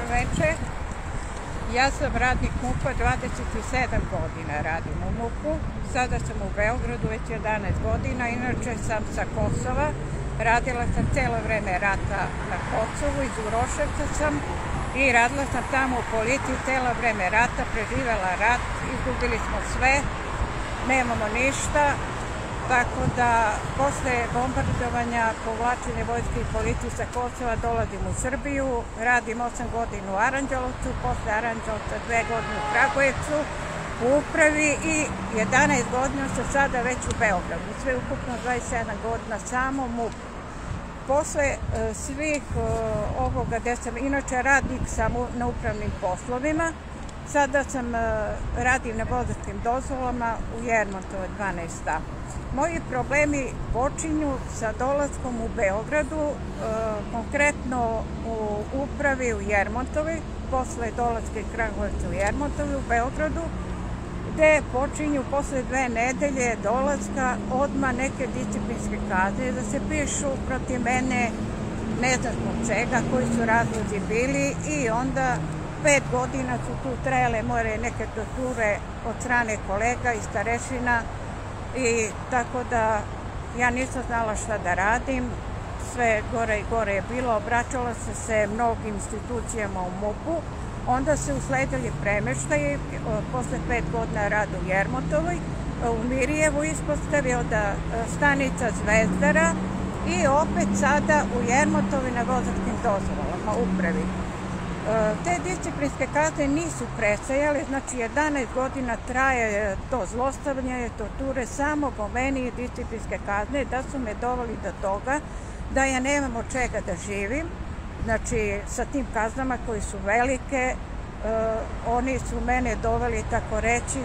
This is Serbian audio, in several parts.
veče. Ja sam radnik MUP-a, 27 godina radim u MUP-u. Sada sam u Beogradu već 11 godina, inače sam sa Kosova. Radila sam cijelo vreme rata na Kosovu, iz Uroševca sam i radila sam tamo u policiji cijelo vreme rata, preživjela rat, izgubili smo sve, nemamo ništa. Tako da, posle bombardovanja, povlačenja vojske i policije sa Kosova, dolazim u Srbiju, radim 8 godina u Aranđelovcu, posle Aranđelovca 2 godine u Kragujevcu, u upravi i 11 godina sam sada već u Beogradu. Sve ukupno 27 godina samo MUP. Posle svih ovoga gde sam inače radnik sam na upravnim poslovima, sada radim na vozačkim dozvolama u Jermontovoj 12A. Moji problemi počinju sa dolaskom u Beogradu, konkretno u upravi u Jermontovi, posle dolaska iz Kragujevca u Jermontovi u Beogradu, gde počinju posle 2 nedelje dolaska odmah neke disciplinske kazne da se pišu protiv mene, ne znam zbog čega, koji su razlozi bili, i onda 5 godina su tu trajale moje neke torture od strane kolega i starešina. I tako da ja nisam znala šta da radim, sve gore i gore je bilo, obraćala sam se mnogim institucijama u MUP-u, onda se usledili premeštaji, posle 5 godina rada u Jermontovoj, u Mirjevu ispostavi od stanica Zvezdara i opet sada u Jermontovi na vozačkim dozvolama, upravi. Te disciplinske kazne nisu prestajale, znači 11 godina traje to zlostavljanje, torture, samo po meni disciplinske kazne, da su me doveli do toga da ja nemam od čega da živim, znači sa tim kaznama koji su velike, oni su mene doveli, tako reći,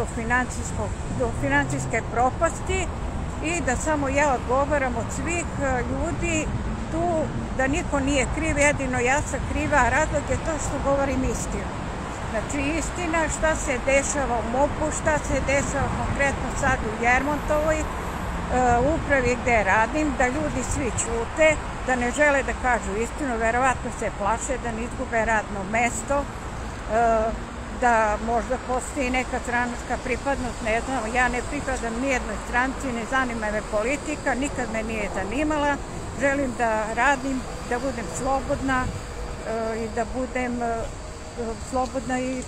do financijske propasti i da samo ja odgovaram od svih ljudi tu, da niko nije kriv, jedino ja sam kriva, a razlog je to što govorim istinu. Znači istina šta se dešava u MUP-u, šta se dešava konkretno sad u Jermontovoj upravi gde radim, da ljudi svi ćute, da ne žele da kažu istinu, verovatno se plaše da ne izgube radno mesto, da možda postoji neka stranačka pripadnost, ne znam, ja ne pripadam nijednoj stranci, ne zanima me politika, nikad me nije zanimala. Želim da radim, da budem slobodna i da budem slobodna i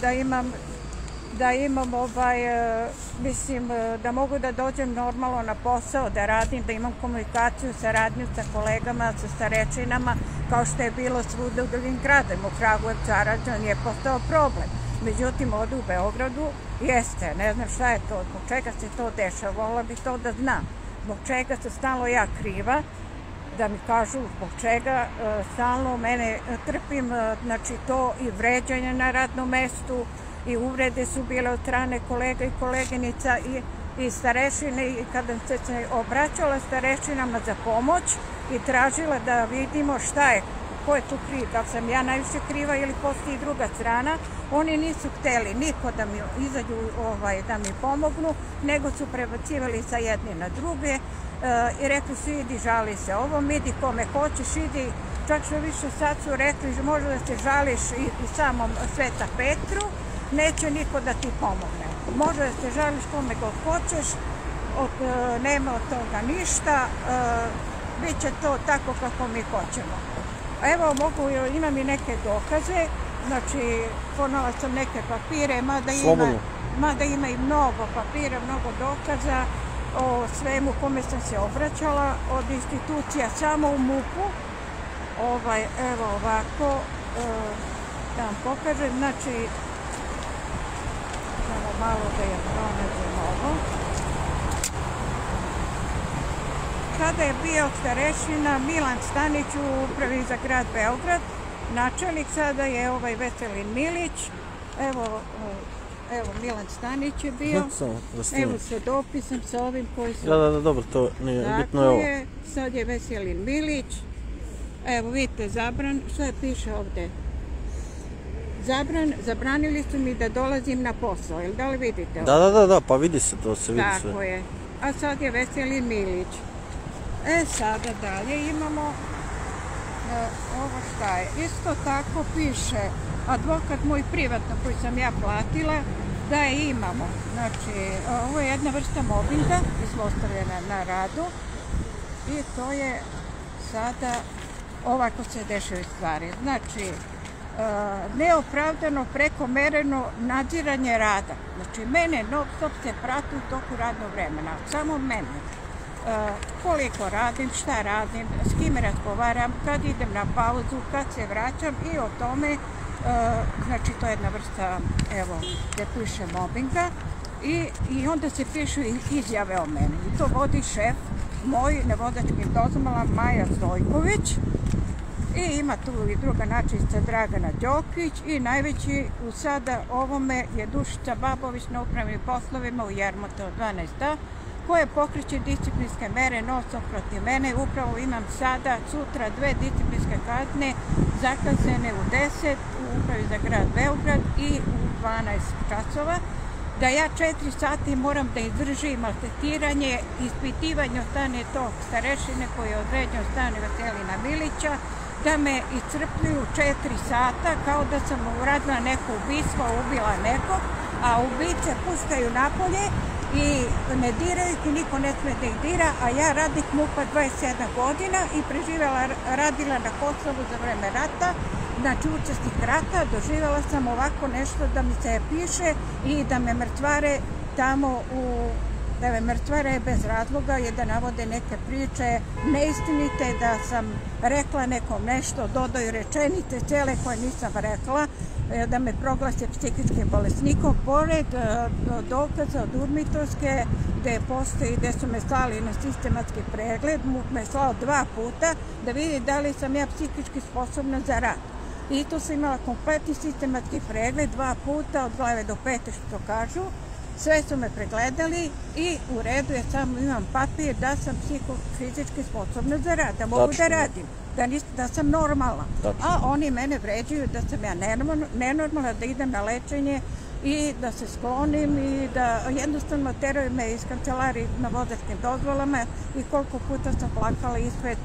da imam mislim, da mogu da dođem normalno na posao, da radim, da imam komunikaciju, saradnju sa kolegama, sa starešinama, kao što je bilo svuda u drugim gradovima. U Kragujevcu, Aranđelovcu nije postao problem. Međutim, ovde u Beogradu jeste, ne znam šta je to, zbog čega se to dešava, volila bih to da znam. Zbog čega sam stalno ja kriva, da mi kažu zbog čega stalno mene trpim, znači to i vređanje na radnom mestu i uvrede su bile od strane kolega i koleginica i starešine, i kada se obraćala starešinama za pomoć i tražila da vidimo šta je, ko je tu kriv, da sam ja najviše kriva ili postoji druga strana, oni nisu hteli niko da mi izađu, da mi pomognu, nego su prebacivali sa jedne na druge i rekli su idi žali se ovom, idi kome hoćeš, idi, čak što više sad su rekli možda da se žališ i samom Sveta Petru, neće niko da ti pomogne. Može da se žališ kome god hoćeš, nema od toga ništa, bit će to tako kako mi hoćemo. Evo, imam i neke dokaze, znači ponala sam neke papire, mada ima i mnogo papira, mnogo dokaza o svemu kome sam se obraćala, od institucija samo u MUP-u. Evo ovako, da vam pokažem, znači, malo da je pronađem ovo. Sada je bio starešina Milan Stanić u upravi za grad Beograd, načelnik sada je Veselin Milić, evo Milan Stanić je bio, evo sa dopisom sa ovim koji su... Da, dobro, to nije, bitno je ovo. Sad je Veselin Milić, evo vidite, šta piše ovde? Zabranili su mi da dolazim na posao, ili da li vidite ovo? Da, pa vidi se to, se vidi sve. Tako je, a sad je Veselin Milić. Sada dalje imamo, ovo šta je? Isto tako piše advokat moj privatno koji sam ja platila da je imamo. Znači, ovo je jedna vrsta mobinga zlostavljena na radu i to je sada ovako se dešaju stvari. Znači, neopravdano prekomereno nadziranje rada. Znači, mene non stop se prati u toku radnog vremena. Samo mene. Koliko radim, šta radim, s kime razgovaram, kad idem na pauzu, kad se vraćam i o tome, znači to je jedna vrsta, evo, gde piše mobinga i onda se pišu izjave o meni. I to vodi šef moj na vozačkim dozvolama Maja Stojković i ima tu i druga načinica Dragana Đokić i najveći u sada ovome je Dušica Babović na upravnim poslovima u Jermotu 12A koje pokreće disciplinske mere non-stop protiv mene. Upravo imam sada, sutra 2 disciplinske kazne zakazane u 10 u upravi za grad Beograd i u 12 časova. Da ja 4 sati moram da izdržim maltretiranje, ispitivanje od strane tog starešine koji je određen od strane Veselina Milića, da me iscrpljuju 4 sata kao da sam uradila neko ubistvo, ubila nekog, a ubice puštaju napolje i ne diraju ih i niko ne sme da ih dira, a ja radnik MUP-a 27 godina i radila na Kosovu za vreme rata, znači učesnik rata, doživjela sam ovako nešto da mi se piše i da me mrtvare tamo da me mrtvare bez razloga je da navode neke priče neistinite, da sam rekla nekom nešto, dodaju rečenice cele koje nisam rekla, da me proglase psihičkim bolesnikom, pored dokaza od Urmitovske, gde su me slali na sistematski pregled, MUP me slao 2 puta da vidi da li sam ja psihički sposobna za rad. I tu sam imala kompletni sistematski pregled 2 puta, od glave do pete što kažu. Sve su me pregledali i u redu je, samo imam papir da sam psihofizički sposobna za rad, da mogu da radim, da sam normalna. A oni mene vređaju da sam ja nenormalna, da idem na lečenje i da se sklonim i da jednostavno teraju me iz kancelarije na vozačkim dozvolama i koliko puta sam plakala ispred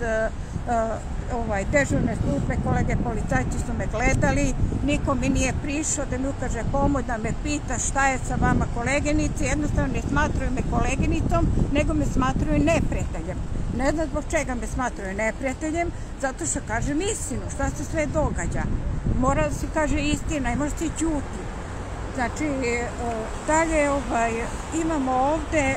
dežurne službe, kolege policajci su me gledali, niko mi nije prišao da mi ukaže pomoć, da me pita šta je sa vama koleginici, jednostavno ne smatruju me koleginicom, nego me smatruju neprijateljem. Ne znam zbog čega me smatruju neprijateljem, zato što kažem istinu, šta se sve događa. Mora da se kaže istina i može se i ćuti. Znači, dalje imamo ovde,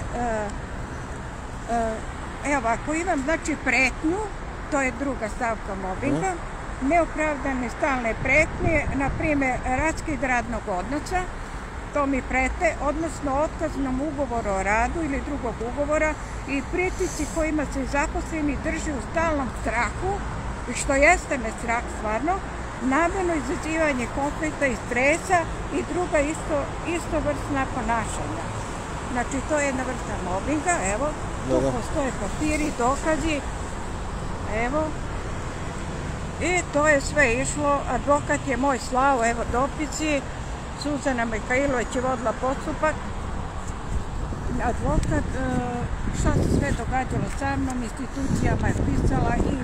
evo, ako imam, znači, pretnju, to je druga stavka mobinga, neopravdane stalne pretnje, na primjer, raskid radnog odnosa, to mi prete, odnosno otkaznom ugovoru o radu ili drugog ugovora i pritisci kojima se zaposleni drži u stalnom strahu, što jeste me strah stvarno, namerno izazivanje konflikta i stresa i druga istovrsna ponašanja. Znači, to je jedna vrsta mobinga, evo, tu postoje papiri, dokazi, evo, i to je sve išlo, advokat je moj slao, evo dopisi, Suzana Mihajlović je vodila postupak, advokat, šta se sve događalo sa mnom, institucijama je pisala i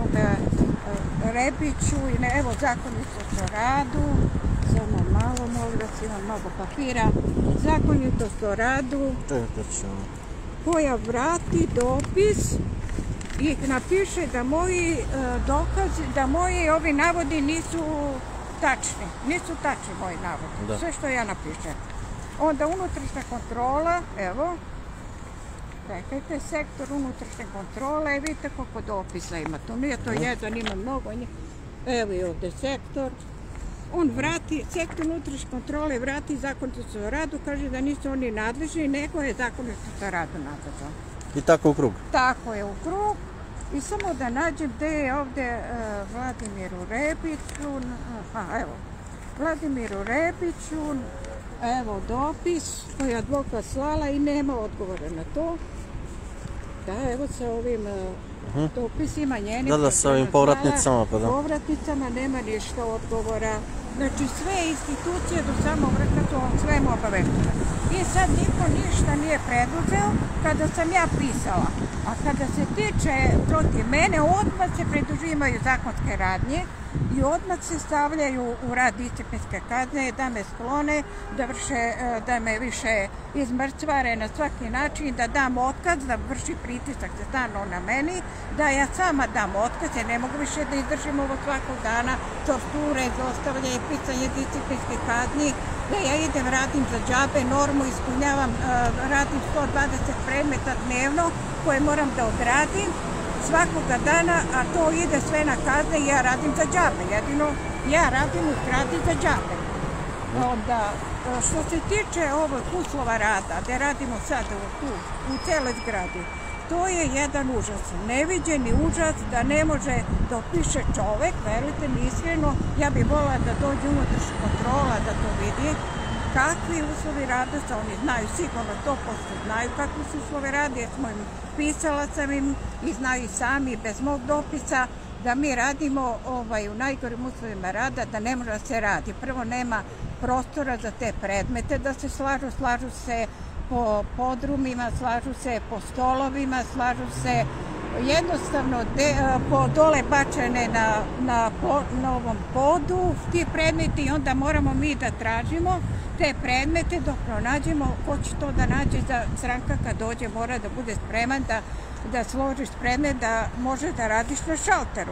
Rebiću, i evo zakonitost o radu, samo malo, molim vas, imam mnogo papira, zakonitost o radu, koja vrati dopis i napiše da moji dokazi, da moji ovi navodi nisu tačni. Nisu tačni moji navodi. Sve što ja napišem. Onda unutrašnja kontrola, evo, čekajte, sektor unutrašnje kontrole, vidite koliko dopisa ima. To nije to jedan, ima mnogo. Evo i ovde sektor. On vrati, sektor unutrašnje kontrole vrati zakonitost o radu, kaže da nisu oni nadležni, nego je zakonitost o radu nadležan. I tako u krug? Tako je u krug. I samo da nađem gde je ovde Vladimiru Rebiću, evo, Vladimiru Rebiću, evo dopis koji je advokat slala i nema odgovora na to. Da, evo sa ovim dopisima njenim. Da, sa ovim povratnicama, pa da. Povratnicama nema ništa odgovora. Znači sve institucije do samog vrha su o svemu obaveštene. I sad niko ništa nije preduzeo kada sam ja pisala. A kada se tiče protiv mene, odmah se preduzimaju zakonske radnje i odmah se stavljaju u rad disciplinske kazne, da me sklone, da me više izmrcvare na svaki način, da dam otkaz, da vrši pritisak stalno na meni, da ja sama dam otkaz, jer ne mogu više da izdržim ovo svakog dana, torture, zlostavljanje, pisanje disciplinske kazni, da ja idem, radim za džabe, normu ispunjavam, radim 120 predmeta dnevno koje moram da odradim svakoga dana, a to ide sve na kazne i ja radim za džabe. Jedino ja radim u zgradi za džabe. Onda, što se tiče ovog uslova rada, gde radimo sad u celoj zgradi, to je jedan užas, neviđeni užas da ne može da opiše čovek, verujte mi iskreno, ja bih volila da dođe unutrašnja kontrola da to vidi, kakvi uslovi rada su, oni znaju sigurno, 100% znaju kakvi su uslovi rada, jer smo im pisala sam im i znaju i sami bez mog dopisa da mi radimo u najgorim uslovima rada, da ne može da se radi. Prvo, nema prostora za te predmete da se slažu se po podrumima, slažu se po stolovima, slažu se jednostavno dole bačene na ovom podu ti predmeti i onda moramo mi da tražimo te predmete dok pronađemo ko će to da nađe za stranka kad dođe mora da bude spreman da složiš predmet da može da radiš na šalteru.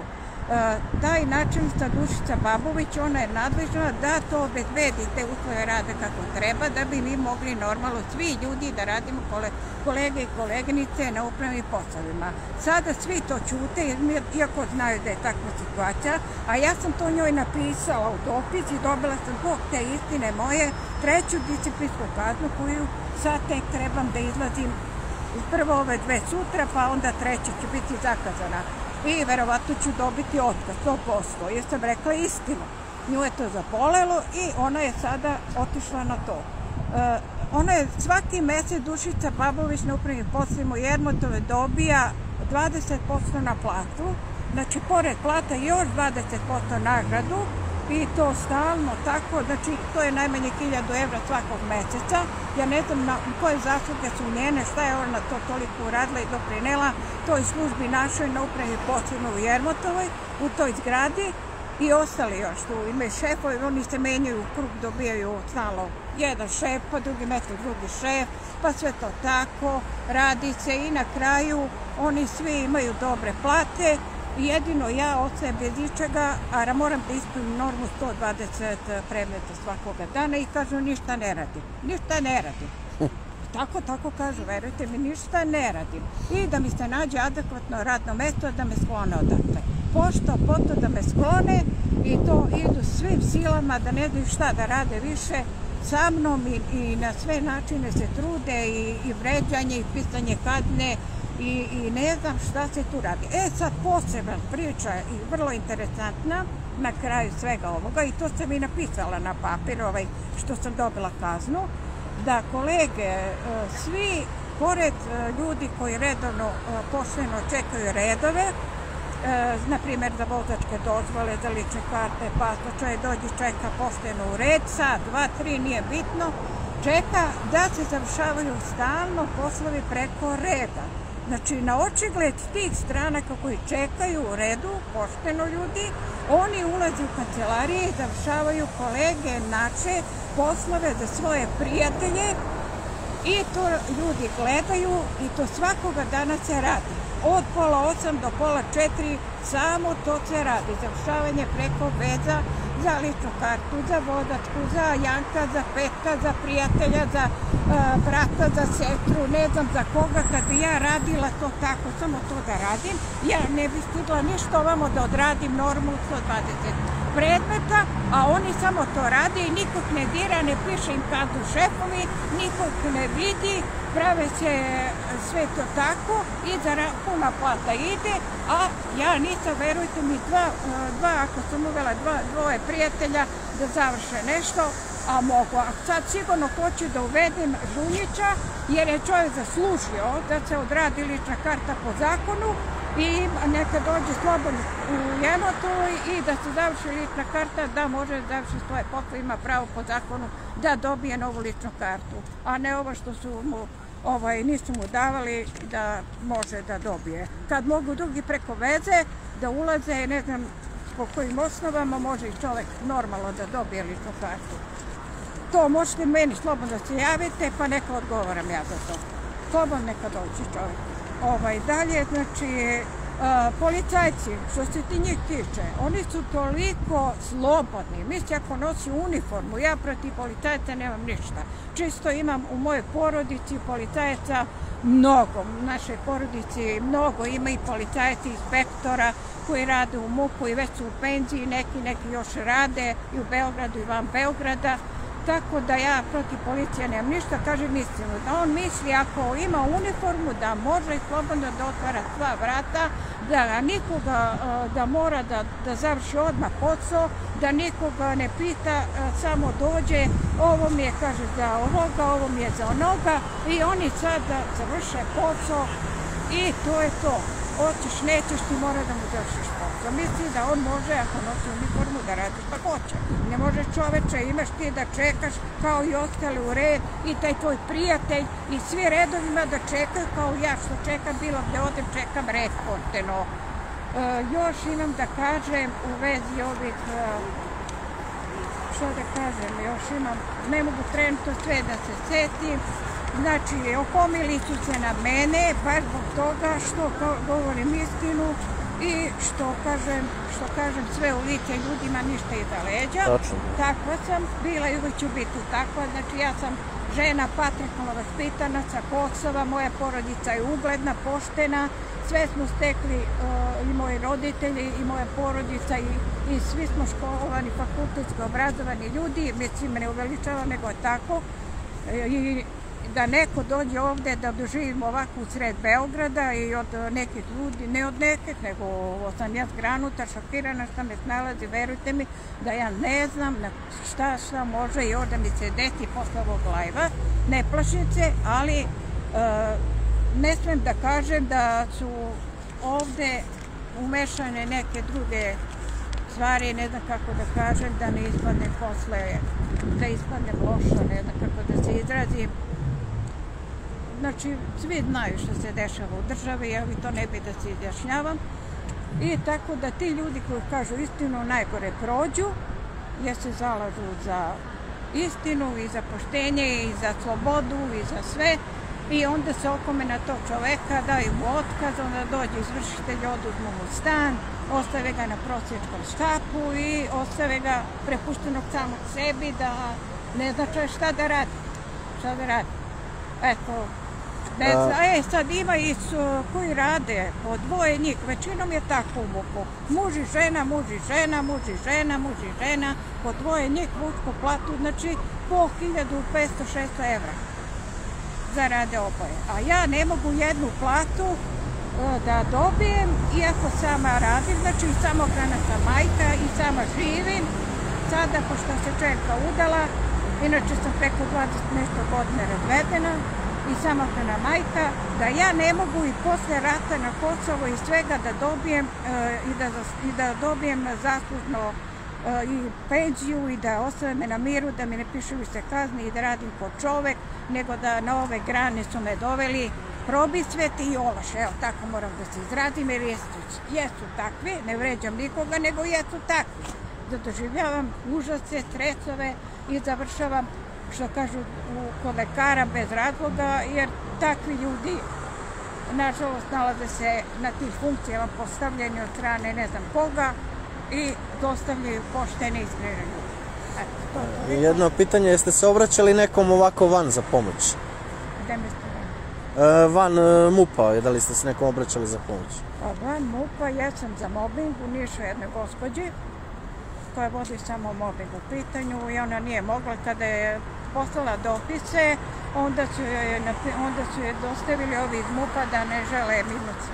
Taj načelnica Dušica Babović, ona je nadležna da to obezbedi te uslove rada kako treba, da bi mi mogli normalno svi ljudi da radimo, kolege i koleginice, na upravnim poslovima. Sada svi to ćute, iako znaju da je takva situacija, a ja sam to njoj napisala u dopis i dobila sam zbog te istine moje 3. disciplinsku kaznu koju sad tek trebam da izlazim prvo ove 2 sutra, pa onda 3. će biti zakazana. I verovatno ću dobiti otkaz, 100%, jer sam rekla istinu. Nju je to zabolelo i ona je sada otišla na to. Ona je svaki mesec Dušica Babović na upravnim poslovima u Jermotove dobija 20% na platu, znači pored plata još 20% nagradu i to stalno tako, znači to je najmanje 1000 evra svakog meseca. Ja ne znam koje zasluge su njene, šta je ona to toliko uradila i doprinela toj službi našoj na upravnim poslovima u Jermotovoj, u toj zgradi i ostali još tu. Imaju šefovi, oni se menjaju u krug, dobijaju stalno jedan šef, pa drugi mesec drugi šef, pa sve to tako, radi se i na kraju oni svi imaju dobre plate. Jedino ja ostajem bez ičega, a moram da ispunim normu 120 predmeta svakoga dana i kažu ništa ne radim. Ništa ne radim. Tako kažu, verujte mi, ništa ne radim. I da mi se nađe adekvatno radno mesto da me sklone odatle. Pošto, poto da me sklone i to idu svim silama da ne znaju šta da rade više sa mnom i na sve načine se trude i vređanje i pisanje kazne i ne znam šta se tu radi. Sad posebna priča i vrlo interesantna na kraju svega ovoga i to sam i napisala na papir što sam dobila kaznu, da kolege svi, pored ljudi koji redovno pošteno čekaju redove, na primjer za vozačke dozvole, za lične karte, pasoše, dođi čeka pošteno u red, sad, 2, 3, nije bitno, čeka da se završavaju stalno poslovi preko reda. Znači, na očigled tih stranaka koji čekaju u redu, pošteno ljudi, oni ulaze u kancelarije i završavaju kolege naše poslove za svoje prijatelje i to ljudi gledaju i to svakoga dana se radi. Od 3:30 do 3:30 samo to se radi. Završavanje preko veza za ličnu kartu, za vozačku, za Janka, za Petka, za prijatelja, za brata, za sestru, ne znam za koga. Kad bi ja radila to tako, samo to da radim, ja ne bi stigla ništa ovamo da odradim normu 120 predmeta, a oni samo to rade i nikog ne dira, ne piše im kaznu šefovi, nikog ne vidi, prave se sve to tako i puna plata ide, a ja nisam, verujte mi, ako sam uvela dvoje prijatelja da završe nešto, a mogu. A sad sigurno hoću da uvedem Žunjića, jer je čovjek zaslužio da se odradi lična karta po zakonu i neka dođe slobodno u Jemotu i da se završi lična karta, da može da završi svoje posle, ima pravo po zakonu da dobije novu ličnu kartu, a ne ovo što su mu nisu mu davali da može da dobije. Kad mogu drugi preko veze da ulaze, ne znam po kojim osnovama može i čovjek normalno da dobije ličnu kartu. To možete meni slobodno se javite, pa neka odgovaram ja za to. Slobodno neka doći čovjek. Dalje, znači, policajci, što se ti njih tiče, oni su toliko slobodni. Misli, ako nosi uniformu, ja protiv policajca nemam ništa. Čisto imam u mojoj porodici policajaca mnogo. U našoj porodici mnogo ima i policajci, inspektora koji rade u MUP-u i već su u penziji, neki još rade i u Beogradu i van Beograda. Tako da ja protiv policije nemam ništa, kažem istinu. Da on misli ako ima uniformu da može slobodno da otvara sva vrata, da nikoga da mora da završi odmah posao, da nikoga ne pita, samo dođe, ovo mi je, kaže, za ovoga, ovo mi je za onoga i oni sad da završe posao i to je to. Hoćeš, nećeš, ti mora da mu završiš posao. Misli da on može, ako nosi uniformu, da radi šta hoće. Ne možeš, čoveče, imaš ti da čekaš kao i ostali u red i taj tvoj prijatelj i svi redovima da čekaju kao ja što čekam bilo gde odem, čekam red pošteno. Još imam da kažem u vezi ovih, što da kažem, još imam, ne mogu trenutno sve da se setim. Znači, okomili su se na mene, baš zbog toga što govorim istinu i što kažem sve u lice ljudima, ništa iza leđa. Takva sam bila i uvijek ću biti takva. Znači, ja sam žena patriarhalno vaspitana sa Kosova, moja porodica je ugledna, poštena, sve smo stekli i moji roditelji i moja porodica i svi smo školovani, fakultetski obrazovani ljudi, mislim, ne uveličava, nego je tako. I da neko dođe ovde da doživimo ovako u sred Beograda i od nekih ljudi, ne od nekih, nego sam ja zgranuta, šokirana šta me snalazi, verujte mi da ja ne znam šta može i ovdje mi se desi posle ovog lajva. Ne plašim se, ali ne smem da kažem da su ovde umešane neke druge stvari, ne znam kako da kažem, da ne ispadne posle, da ispadne loša, ne znam kako da se izrazim. Znači, svi znaju što se dešava u državi, ja bi to ne bi da se izjašnjavam. I tako da ti ljudi koji kažu istinu najgore prođu, jer se zalažu za istinu i za poštenje i za slobodu i za sve. I onda se okome na tog čoveka, daju mu otkaz, onda dođe izvršitelj, oduzmu mu stan, ostave ga na prosjačkom štapu i ostave ga prepuštenog samog sebi da ne zna šta da radi. Šta da radi. Eto, ne zna. Sad ima i koji rade, po dvoje njih, većinom je tako u MUP-u. Muž i žena, muž i žena, muž i žena, muž i žena, po dvoje njih vučku platu, znači po 1500-600 evra zarade oboje. A ja ne mogu jednu platu da dobijem, iako sama radim, znači i samohrana sam majka i sama živim. Sada, pošto se čerka udala, inače sam preko 20 nešto godine razvedena i samohrana majka, da ja ne mogu i posle rata na Kosovo i svega da dobijem i da dobijem zaslužno i penziju i da ostave me na miru, da mi ne pišu više kazne i da radim kao čovek, nego da na ove grane su me doveli probisveti i olaš. Evo, tako moram da se izrazim, jer jesu takvi, ne vređam nikoga, nego jesu takvi. Da doživljavam užase, stresove i završavam, što kažu, kod lekara bez razloga, jer takvi ljudi, nažalost, nalaze se na tih funkcijama postavljeni od strane ne znam koga i dostavljaju poštene i iskrene ljudi. Jedno pitanje, jeste se obraćali nekom ovako van za pomoć? Gde mi ste van? Van MUP-a, da li ste se nekom obraćali za pomoć? Van MUP-a, ja sam za mobbing u Nišu jednoj gospođi koja vodi samo mobbing u pitanju i ona nije mogla, kada je poslala dopise, onda su je dostavili ovi iz MUP-a da ne žele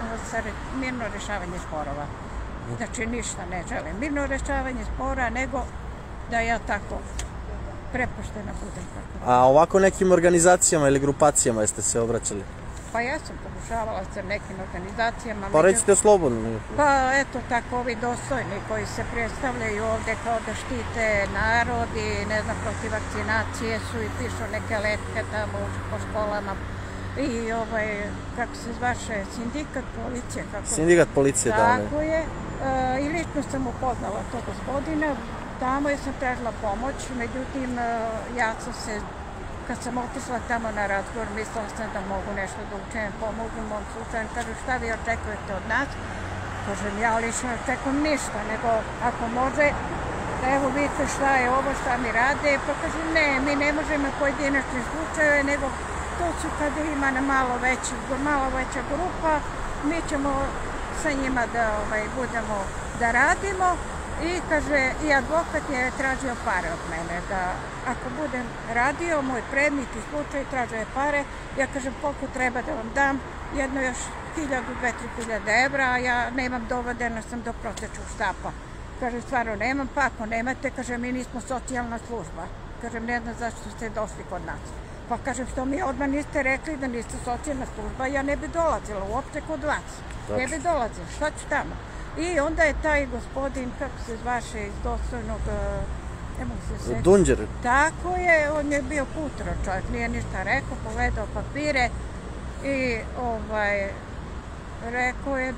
mirno rešavanje sporova. Znači ništa ne žele mirno rešavanje spora, nego da ja tako prepuštena budem. A ovako nekim organizacijama ili grupacijama jeste se obraćali? Pa ja sam pokušavala sa nekim organizacijama. Pa recite slobodno. Pa eto tako ovi dostojni koji se predstavljaju ovde kao da štite narod i ne znam protiv vakcinacije su i pišu neke letke tamo po školama. I kako se zvaše, sindikat policije. Sindikat policije, da. Tako je. I lično sam upoznala tog gospodina. Tamo je sam tražila pomoć, međutim ja sam se, kad sam otišla tamo na razgovor, mislila sam da mogu nešto da učinem, pomogu mom slučaju. Kažu, šta vi očekujete od nas? Kažem, ja lično ne očekujem ništa, nego ako može, evo vidite šta je ovo, šta mi rade. Pa kažem, ne, mi ne možemo pojedinačne slučajeve, nego to su kad ima malo veća grupa, mi ćemo sa njima da budemo da radimo. I kaže, i advokat je tražio pare od mene, da ako budem radio, moj predmet i slučaj tražio je pare, ja kažem koliko treba da vam dam, jedno još 1000-2000 evra, a ja nemam dovoljeno sam do prosječnog štapa. Kaže, stvarno nemam, pa ako nemate, kaže, mi nismo socijalna služba. Kažem, ne znam zašto ste došli kod nas. Pa kažem, što mi odmah niste rekli da niste socijalna služba, ja ne bi dolazila uopšte kod vas. Ne bi dolazila, šta ću tamo? I onda je taj gospodin, kako se zvaše, iz dostojnog, ne mogu se sjetiti. Dunđer. Tako je, on je bio putro čovjek, nije ništa rekao, pogledao papire i rekao je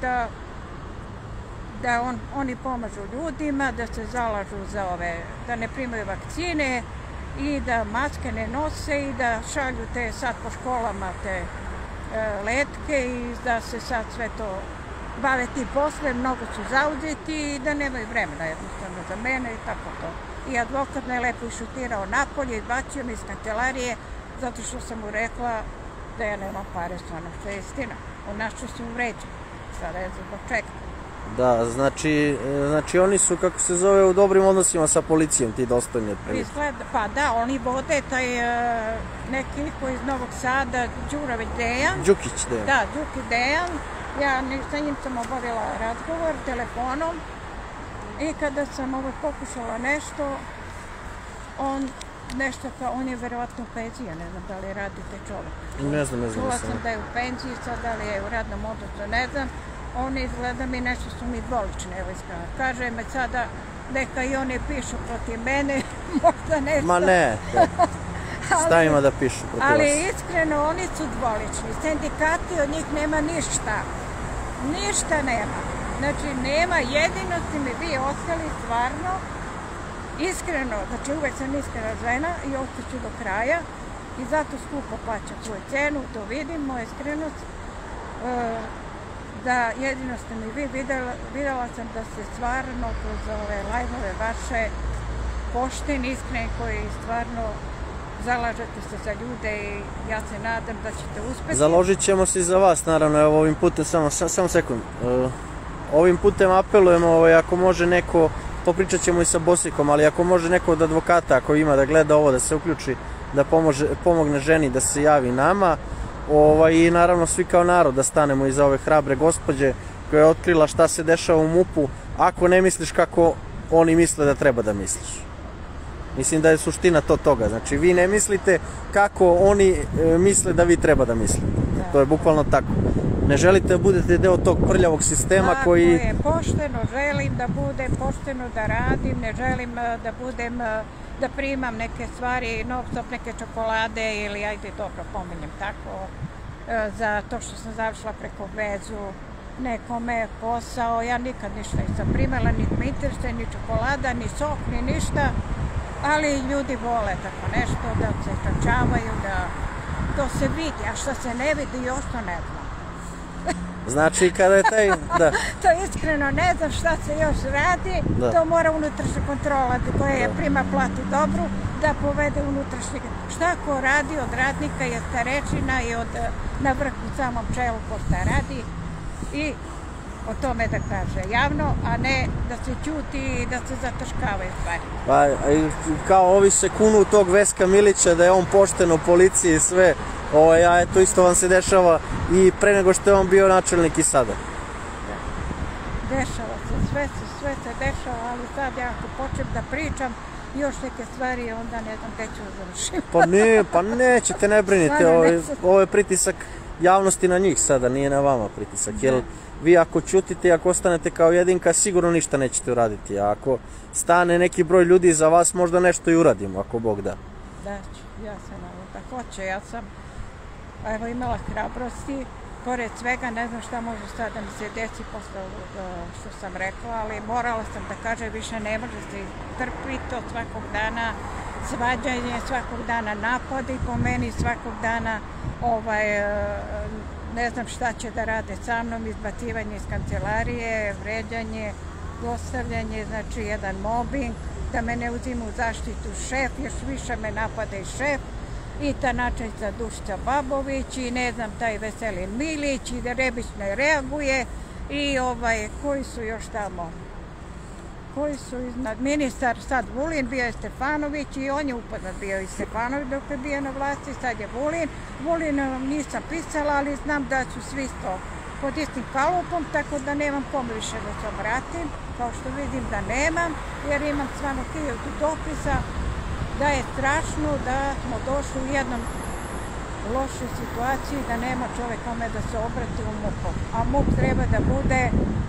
da oni pomažu ljudima, da se zalažu za da ne primaju vakcine i da maske ne nose i da šalju te sad po školama te letke i da se sad sve to bave tim poslom, mnogo su zauzeti i da nemaju vremena jednostavno za mene i tako to. I advokat me lepo išutirao napolje, izbacio mi iz kancelarije zato što sam mu rekla da ja nemam pare, stvarno što je istina. U nas ću se uvređati, sada je zbog čega. Da, znači oni su, kako se zove, u dobrim odnosima sa policijom, ti dostojni otprilike. Pa da, oni vode taj neki koji iz Novog Sada, Đurović Dejan. Đukić Dejan. Da, Đukić Dejan. Ja sa njim sam obavila razgovor telefonom i kada sam pokušala nešto, on je verovatno u penziji, ne znam da li radi taj čovjek. Ne znam. Čula sam da je u penziji, sad da li je u radnom odnosu, ne znam. On izgleda mi nešto su mi dvolične, evo iskreno. Kaže me sada neka i oni pišu protiv mene, možda nešto. Ma ne, šta ima da pišu protiv vas? Ali iskreno oni su dvolični, sindikati od njih nema ništa. Ništa nema. Znači nema, jedino ste mi vi ostali stvarno iskreno, znači uvek sam iskrena žena i ostaću do kraja i zato skupo plaćam svoju cenu, to vidim, moja iskrenost. Da jedino ste mi vi videla sam da ste stvarno kroz ove live-ove vaše pošteni, iskreni koji stvarno zalažete se za ljude i ja se nadam da ćete uspjeti. Založit ćemo se i za vas, naravno, evo ovim putem, samo sekund. Ovim putem apelujemo, ako može neko, popričat ćemo i sa Bosikom, ali ako može neko od advokata, ako ima da gleda ovo, da se uključi, da pomogne ženi, da se javi nama. I naravno svi kao narod da stanemo iza ove hrabre gospođe koja je otkrila šta se dešava u MUP-u, ako ne misliš kako oni misle da treba da misliš. Mislim da je suština toga. Znači vi ne mislite kako oni misle da vi treba da mislite. To je bukvalno tako. Ne želite da budete deo tog prljavog sistema koji... Tako je, pošteno želim da budem, pošteno da radim, ne želim da budem, da primam neke stvari, non-stop neke čokolade ili ajde dobro pominjem tako, za to što sam završila preko vezu, nekome posao, ja nikad ništa nisam primala, ni me interesuje, ni čokolada, ni sok, ni ništa, ali ljudi vole tako nešto, da se čačavaju, da to se vidi, a što se ne vidi još to ne znam. Znači kada je taj... To iskreno ne znam šta se još radi, to mora unutrašnja kontrola koja je prima platu dobru da povede unutrašnje. Šta ko radi od radnika je starečina i na vrhu samom čelu ko šta radi i o tome da kaže javno, a ne da se ćuti i da se zataškavaju stvari. Pa kao ovi se kunu tog Veska Milića da je on pošten u policiji i sve, a eto isto vam se dešava i pre nego što je on bio načelnik i sada. Dešava se, sve se dešava, ali sad ja ako počnem da pričam još neke stvari, onda ne znam gde ću završiti. Pa nećete, ne brinite, ovo je pritisak javnosti na njih sada, nije na vama pritisak. Jer vi ako ćutite i ako ostanete kao jedinka, sigurno ništa nećete uraditi. A ako stane neki broj ljudi za vas, možda nešto i uradimo, ako Bog da. Da ću, ja se nadam da hoće. Ja sam imala hrabrosti. Pored svega, ne znam šta može sad da mi se desi posle što sam rekla, ali morala sam da kažem više ne može se trpiti to svakog dana, svađanje, svakog dana napadi po meni, svakog dana ne znam šta će da rade sa mnom, izbacivanje iz kancelarije, vređanje, zlostavljanje, znači jedan mobbing, da me ne uzima u zaštitu šef, još više me napada i šef, i ta načelnica Dušica Babović, i ne znam, taj Veselin Milić, i da Rebić ne reaguje, i koji su još tamo, koji su iznad, ministar sad Vulin, bio je Stefanović, i on je upoznat bio i Stefanović dok je bio na vlasti, sad je Vulin. Vulin nisam pisala, ali znam da su svi to pod istim kalupom, tako da nemam kome više da se obratim, kao što vidim da nemam, jer imam stvarno 1000 dopisa, da je strašno da smo došli u jednom lošoj situaciji, da nema čovjek kome da se obrati u MUP-u. A MUP treba da bude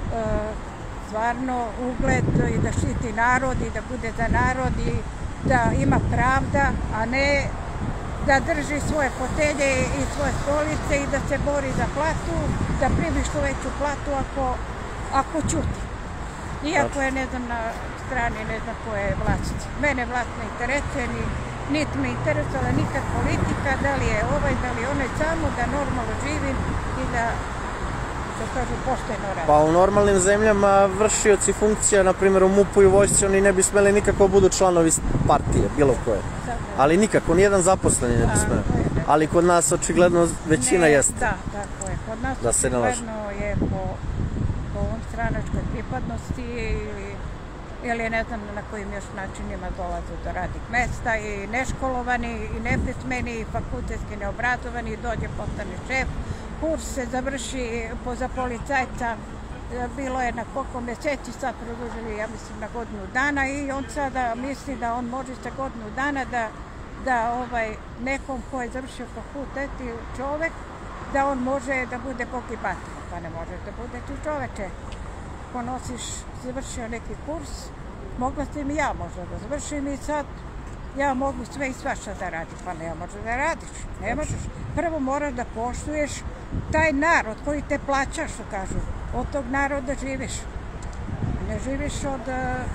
stvarno ugled i da štiti narod i da bude za narod i da ima pravda, a ne da drži svoje fotelje i svoje stolice i da se bori za platu, da primi što veću platu ako ćuti. Iako je, ne znam, na strani, ne znam ko je vlast. Mene vlast ne interesuje, niti me interesala nikad politika, da li je da li je onaj, samo da normalno živim i da, što kažu, pošteno radim. Pa u normalnim zemljama vršioci funkcija, na primjer u MUP-u i vojsci, oni ne bi smeli nikako budu članovi partije, bilo koje. Ali nikako, nijedan zaposleni ne bi smeli. Ali kod nas očigledno većina jeste. Da, tako je. Kod nas očigledno je po stranačkoj pripadnosti ili ne znam na kojim još načinima dolaze do radnih mesta, i neškolovani, i nepismeni, i fakultetski neobrazovani, dođe postane šef. Kurs se završi za policajca, bilo je na koliko mjeseci, sad produžili, ja mislim, na godinu dana, i on sada misli da on može sa godinu dana da nekom ko je završio fakultet i čovek, da on može da bude Bog i batina. Pa ne može da bude ti čoveče. Ko nosiš, završio neki kurs, mogla sam i ja možda da završim, i sad ja mogu sve i svašta da radim. Pa ne možeš da radiš, ne možeš. Prvo moraš da poštuješ taj narod koji te plaća, što kažu. Od tog naroda živiš. Ne živiš od,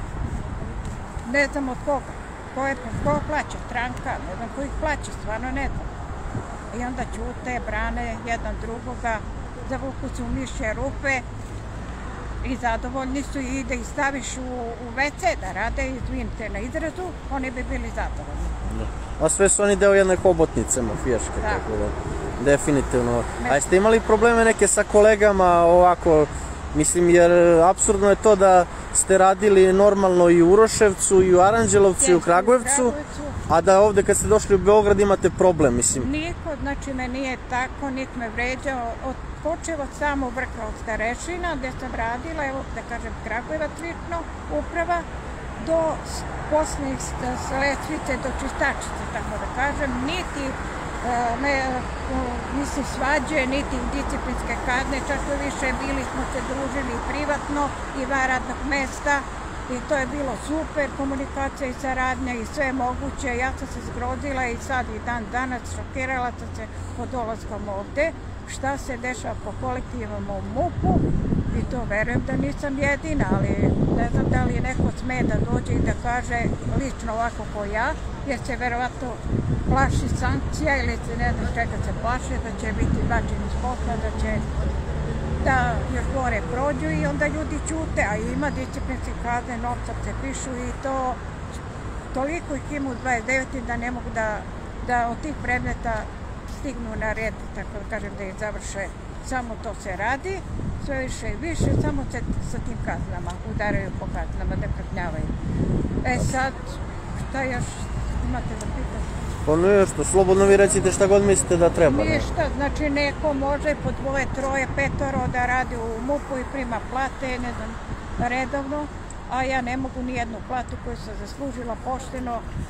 ne znam od koga. Ko plaća? Stranka, ne znam ko ih plaća, stvarno ne znam. I onda ćute, brane jedan drugoga, zavuku se u mišje rupe i zadovoljni su, i da ih staviš u WC da rade, izvinite na izrazu, oni bi bili zadovoljni. A sve su oni deo jedne hobotnice mafijaške, tako da, definitivno. A jeste imali probleme neke sa kolegama ovako, mislim, jer apsurdno je to da ste radili normalno i u Uroševcu, i u Aranđelovcu, i u Kragujevcu, a da ovde kad ste došli u Beograd imate problem, mislim. Niko, znači me nije tako, niti me vređao, počeo od samog vrha, od starešina, gde sam radila, evo da kažem Kragujevac lično, uprava, do posljednjih letvice, do čistačice, tako da kažem, niti mislim svađe, niti disciplinske kazne, čak i više bili smo se družili privatno i van radnog mesta, i to je bilo super, komunikacija i saradnja i sve moguće. Ja sam se zgrozila i sad i dan danas šokirala sam se po dolaskom ovde, šta se dešava po kolektivama u MUP-u, i to verujem da nisam jedina, ali ne znam da li neko sme da dođe i da kaže lično ovako ko ja, jer se verovatno plaši sankcija ili se ne znam čega se plaše, da će biti bačeni iz posla, da će da još gore prođu, i onda ljudi ćute, a ima disciplinske kazne, novca se pišu, i to toliko ih ima u 29. da ne mogu da od tih predmeta stignu na red, tako da kažem, da ih završe. Samo to se radi, sve više i više, samo se sa tim kaznama udaraju po kaznama, da kažnjavaju. Sad, šta još imate da pitate? Pa nešto, slobodno vi recite šta god mislite da treba. Ništa, znači neko može po 2, 3, 5 da radi u MUP-u i prima plate, ne znam, redovno, a ja ne mogu ni jednu platu koju sam zaslužila pošteno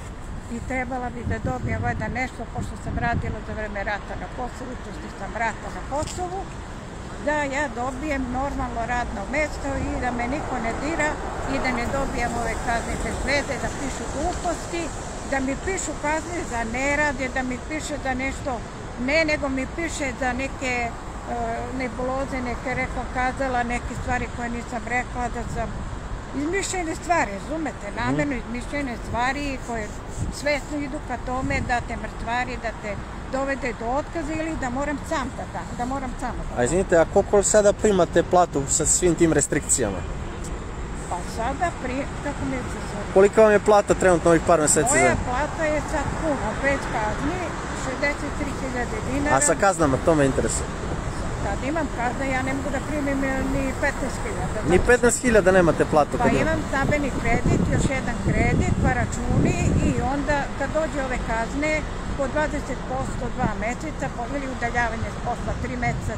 i trebala bi da dobijem valjda nešto, pošto sam radila za vreme rata na Kosovu, što sam rata na Kosovu, da ja dobijem normalno radno mesto i da me niko ne dira i da ne dobijem ove kazne bez veze, da pišu gluposti, da mi pišu kazne za nerad, da mi piše za nešto, ne, nego mi piše za neke nebuloze, neke rekla, kazala, neke stvari koje nisam rekla, da sam izmišljene stvari, razumete, namjerno izmišljene stvari koje svesno idu ka tome da te mrtvari, da te dovede do otkaza ili da moram sam da dam, da moram samo da dam. A izvinite, a koliko sada primate platu sa svim tim restrikcijama? Pa sada, kako mi se zove? Kolika vam je plata trenutno ovih par meseci? Moja plata je sad puno, bez kazni, 63.000 dinara. A sa kaznama, to me interesuje. Kad imam kazne, ja ne mogu da primim ni 15.000. Ni 15.000 nemate platu? Pa imam stambeni kredit, još jedan kredit, pa računi i onda kad dođe ove kazne, po 20% 2 meseca, ili udaljavanje s posla 3 meseca,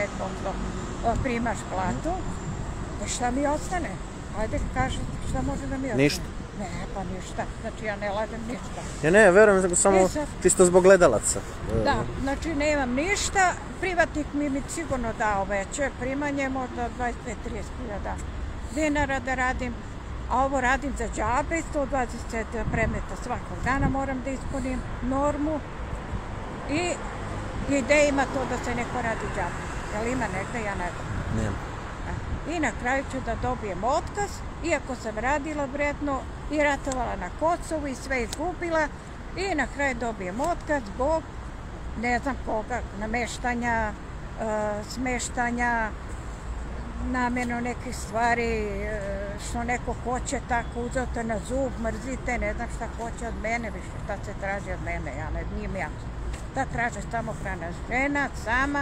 35% primaš platu. I šta mi ostane? Ajde, kaži, šta može da mi ostane? Ništa. Ne, pa ništa. Znači, ja ne lažem ništa. Ja ne, verujem, samo čisto zbog gledalaca. Da, znači nemam ništa. Privatnik mi sigurno dao veće primanje, možda 25-30 hiljada dinara da radim. A ovo radim za džabe, 120 predmeta svakog dana moram da ispunim normu. I ideja ima to da se neko radi džabe. Jel ima negde? Ja ne znam. Nema. I na kraju ću da dobijem otkaz, iako sam radila vredno i ratovala na Kosovu i sve izgubila. I na kraju dobijem otkaz zbog, ne znam koga, nameštanja, smeštanja, namjerno nekih stvari, što neko hoće tako, uzete na zub, mrzite, ne znam šta hoće od mene, više šta se traži od mene, ja ne, nije mi jasno. Da traže samohrana žena, sama,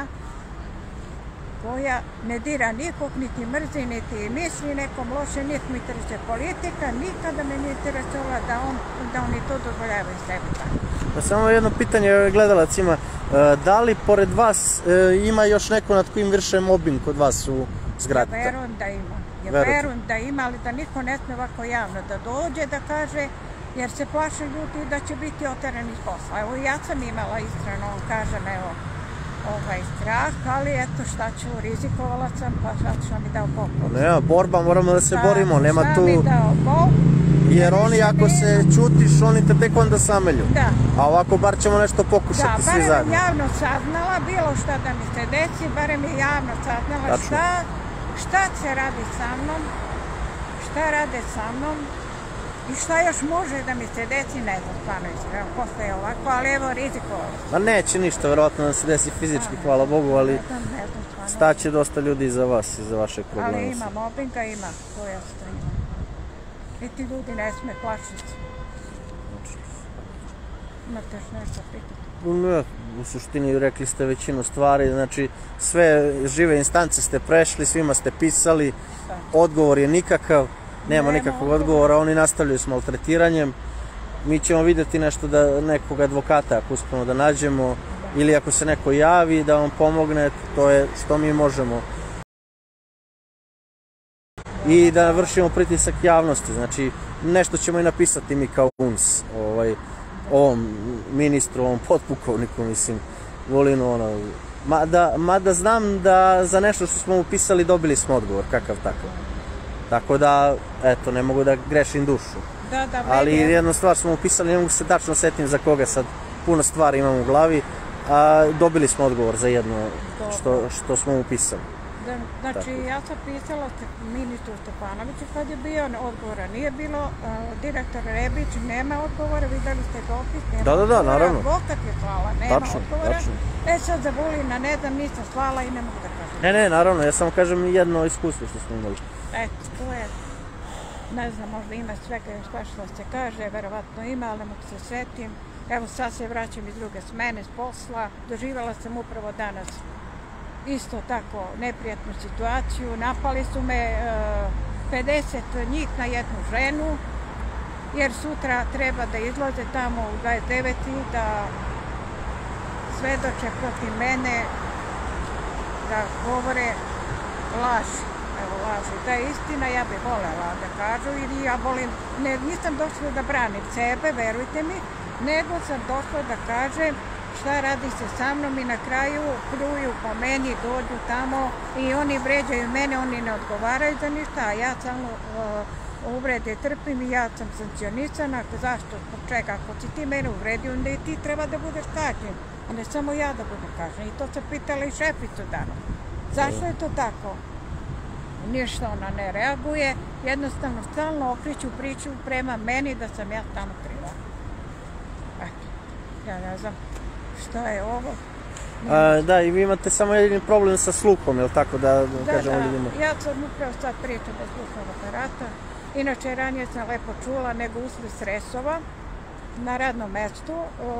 koja ne dira nikog, niti mrzi, niti misli nekom loše, niti mi interesuje politika, nikada me nije interesovala da oni to dozvoljavaju sebi tako. Pa samo jedno pitanje gledalac ima, da li pored vas ima još neko nad kojim vrše mobbing kod vas u zgradi? Ja verujem da ima. Ja verujem da ima, ali da niko ne sme ovako javno da dođe da kaže, jer se plaše ljudi da će biti oterani iz posla. Evo ja sam imala iskreno, kažem, evo, strah, ali eto šta ću, rizikovala sam, pa sad što mi dao Bog. Nema, borba, moramo da se borimo, nema tu... Šta mi dao Bog? Jer oni, ako se čutiš, oni te tek onda samelju. Da. A ovako bar ćemo nešto pokušati svi zajedno. Da, barem javno saznala, bilo šta da mi se desi, barem je javno saznala šta se radi sa mnom, šta rade sa mnom i šta još može da mi se desi, ne znam, stvarno iskreno, posle je ovako, ali evo rizikovala. Ma neće ništa, verovatno da se desi fizički, hvala Bogu, ali staće dosta ljudi iza vas, iza vašeg problema. Ali ima mobbinga, ima, to jasno ima. I ti ljudi ne sme plašiti. Imate još nešto pitati? Ne, u suštini rekli ste većinu stvari, znači sve žive instance ste prešli, svima ste pisali, odgovor je nikakav, nema nikakvog odgovora, oni nastavljaju s maltretiranjem. Mi ćemo vidjeti nešto da nekog advokata ako uspemo da nađemo ili ako se neko javi da vam pomogne, to je što mi možemo. I da vršimo pritisak javnosti, znači nešto ćemo i napisati mi kao UNS, ovom ministru, ovom potpukovniku, mislim, Vulinu, ono, mada znam da za nešto što smo upisali dobili smo odgovor, kakav takav. Tako da, eto, ne mogu da grešim dušu. Ali jednu stvar smo upisali, ne mogu se tačno setim za koga sad, puno stvari imam u glavi, a dobili smo odgovor za jedno što smo upisali. Znači, ja sam pisala ministru Stefanoviću kad je bio, odgovora nije bilo, direktor Rebić nema odgovora, videli ste dopis, nema odgovora, naravno. Advokat je slala, nema odgovora. Sad za Vulina ne znam, nisam slala i ne mogu da kažem. Ne, naravno, ja samo kažem jedno iskustvo što smo imali. Eto, to je, ne znam, možda ima svega još što se kaže, verovatno ima, ali ne mogu se setim. Evo sad se vraćam iz druge smene, s posla, doživala sam upravo danas isto tako neprijatnu situaciju, napali su me 50 njih na jednu ženu, jer sutra treba da izlaze tamo u 29. da svedoče protiv mene, da govore laž. Evo, laži. Da je istina, ja bih voljela da kažu i ja volim, nisam došla da branim sebe, verujte mi, nego sam došla da kažem šta radi se sa mnom i na kraju pljuju po meni, dođu tamo i oni vređaju mene, oni ne odgovaraju za ništa, a ja samo uvrede trpim i ja sam sankcionisana. Zašto? Zbog čega? Ako si ti mene uvredio, onda i ti treba da budeš kažnjen, a ne samo ja da budem kažnjen. I to sam pitala i šeficu danas. Zašto je to tako? Ništa ona ne reaguje, jednostavno stalno okreću priču prema meni da sam ja tamo kriva. Eto, ja ne znam što je ovo. Da, i vi imate samo jedini problem sa sluhom, jel tako da kažemo ljudima? Ja sam upravo sad pričam bez slušnog aparata. Inače, ranije sam lepo čula, nego usled stresova na radnom mestu,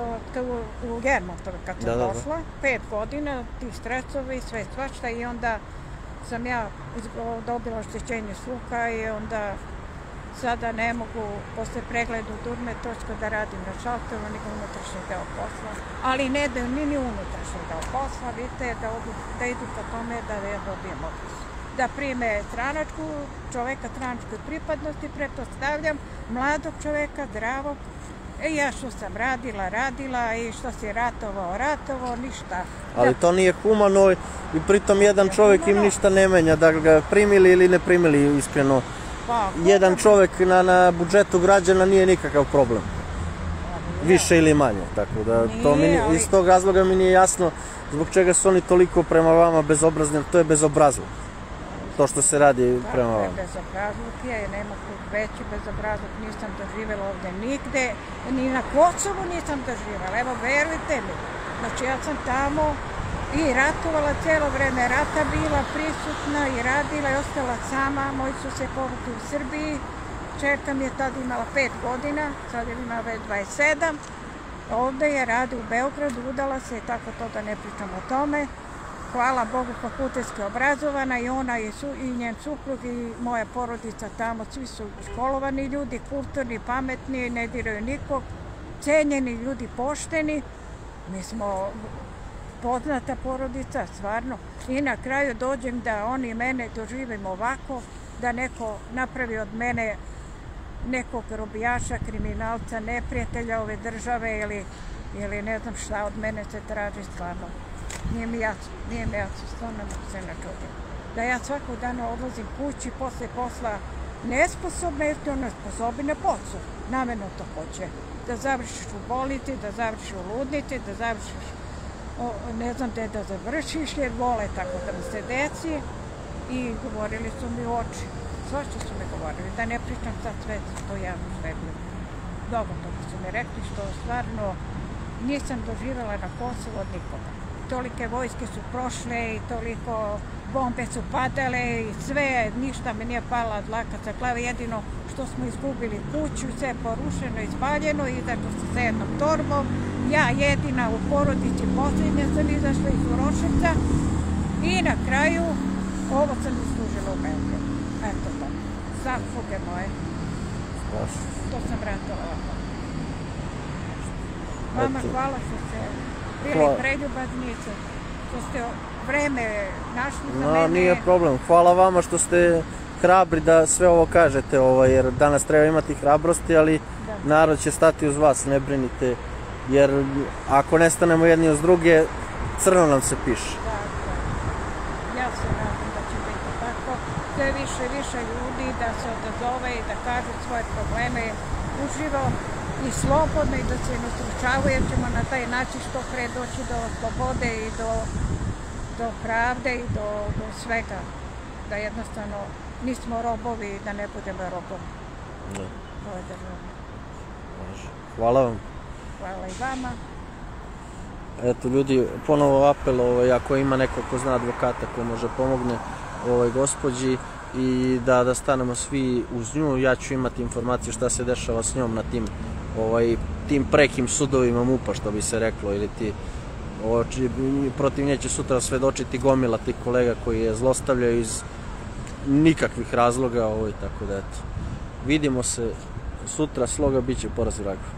u Germontove kad sam došla, 5 godina, ti stresovi, sve svašta i onda sam ja dobila oštećenje sluha i onda sada ne mogu posle pregleda u Durmetočko da radim na šalteru, nego unutrašnji deo posla. Ali ne da ni unutrašnji deo posla, vidite, da idu ka tome da ja dobijem otkaz. Da prime čoveka stranačkoj pripadnosti, pretpostavljam, mladog čoveka, zdravog. Ja što sam radila i što si ratovao, ništa. Ali to nije humano i pritom jedan čovjek im ništa ne menja, da ga primili ili ne primili iskreno. Jedan čovjek na budžetu građana nije nikakav problem. Više ili manje, tako da iz tog razloga mi nije jasno zbog čega su oni toliko prema vama bezobrazni, to je bezobrazluk. To što se radi prema vama. Bezobrazluk je, nema veći bezobrazluk, nisam doživjela ovdje nigde, ni na Kosovu nisam doživjela, evo verujte mi. Znači ja sam tamo i ratovala cijelo vreme rata, bila prisutna i radila i ostala sama, moji su se povukli u Srbiji, čerka mi je tada imala 5 godina, sad je imala već 27, ovdje je radi u Beogradu, udala se i tako to da ne pričam o tome. Hvala Bogu, fakultetski obrazovana i ona i njen suprug i moja porodica tamo, svi su školovani ljudi, kulturni, pametni, ne diraju nikog, cenjeni ljudi, pošteni. Mi smo poznata porodica, stvarno. I na kraju dođem da oni mene doživimo ovako, da neko napravi od mene nekog robijaša, kriminalca, neprijatelja ove države ili ne znam šta od mene se traži stvarno. Nije mi jasno, stvarno se ne čudim. Da ja svakog dana odlazim kući posle posla nesposobna, jer to ne sposobi na poslu. Namerno to hoće. Da završiš u bolnici, da završiš u ludnici, da završiš ne znam gde da završiš, jer vole tako da mi se deci. I govorili su mi u oči. Svašta su mi govorili, da ne pričam sad sve to javno srednje. Dobro toga su mi rekli, što stvarno nisam doživjela na Kosovu od nikoga. Tolike vojske su prošle i toliko bombe su padale i sve, ništa mi nije pala dlaka sa glave, jedino što smo izgubili kuću, sve porušeno i spaljeno, izašla sam sa jednom torbom. Ja jedina u porodici posljednja sam izašla iz Uroševca i na kraju ovo sam islužila u Beogradu. Eto to, zasluge moje. To sam ratovala. Vama hvala što ste bili preljubaznice, što ste vreme našli za mene. Nije problem, hvala vama što ste hrabri da sve ovo kažete, jer danas treba imati hrabrosti, ali narod će stati uz vas, ne brinite, jer ako ne stanemo jedni uz druge, crno nam se piše. Ja se nadam da će biti tako, sve više i više ljudi da se odazove i da kažu svoje probleme uživo i slobodno i da se ne ustručavaju, jer ćemo na taj način što pre doći do slobode i do pravde i do svega. Da jednostavno nismo robovi i da ne budemo robovi ove države. Hvala vam. Hvala i vama. Eto ljudi, ponovo apel, ako ima neko ko zna advokata koji može pomogne gospođi i da stanemo svi uz nju, ja ću imati informacije šta se dešava s njom na tim prekim sudovima MUP-a, što bi se reklo, ili protiv nje će sutra svedočiti gomila tih kolega koji je zlostavljaju iz nikakvih razloga, tako da eto. Vidimo se sutra, sloga bit će poraz vraga.